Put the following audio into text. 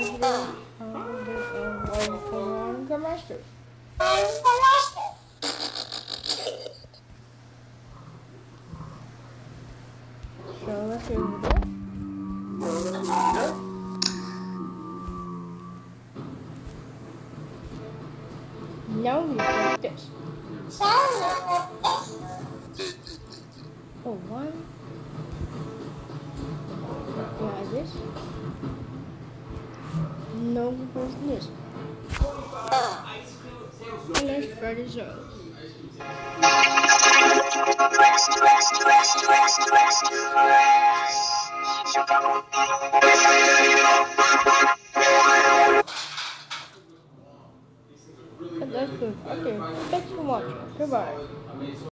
Master. So let's go over there. Now we like this. Oh, one. Yeah, this. No, where's this? And let's try this out. And that's good. Okay, thanks for watching. Goodbye.